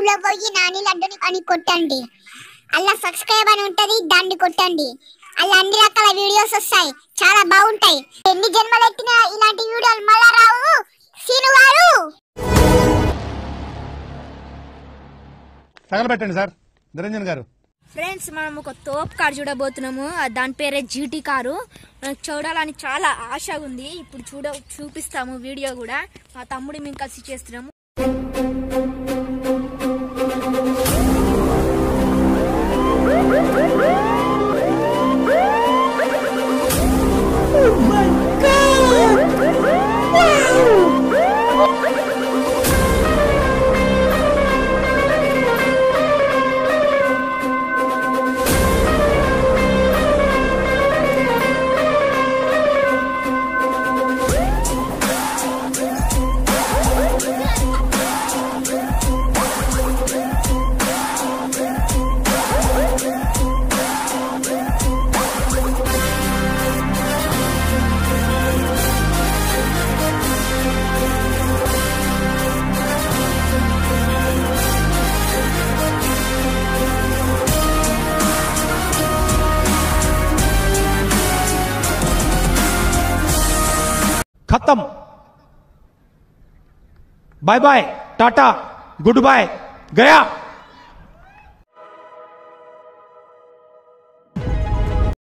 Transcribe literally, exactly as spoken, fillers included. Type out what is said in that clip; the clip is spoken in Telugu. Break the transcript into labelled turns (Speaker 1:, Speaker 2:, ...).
Speaker 1: లో పోయి నాని లడ్డుని అని కొట్టండి. అలా సబ్స్క్రైబ్ అని ఉంటది, దాన్ని కొట్టండి. అలా అన్ని రకాల వీడియోస్ వస్తాయి, చాలా బాగుంటాయి. ఎన్ని జన్మలు ఎత్తినా ఇలాంటి వీడియోలు మళ్ళా రావు. సీను గారు
Speaker 2: తగలబెట్టండి సార్. నిరంజన్ గారు
Speaker 3: ఫ్రెండ్స్, మనం ఒక తోప్ కార్ చూడబోతున్నాము. దాని పేరే జీటీ కారు. మనకు చూడాలని చాలా ఆశ ఉంది. ఇప్పుడు చూడ చూపిస్తాము వీడియో కూడా. మా తమ్ముడు మేము కలిసి చేస్తున్నాము.
Speaker 2: खत्म, bye bye, tata, goodbye, गया।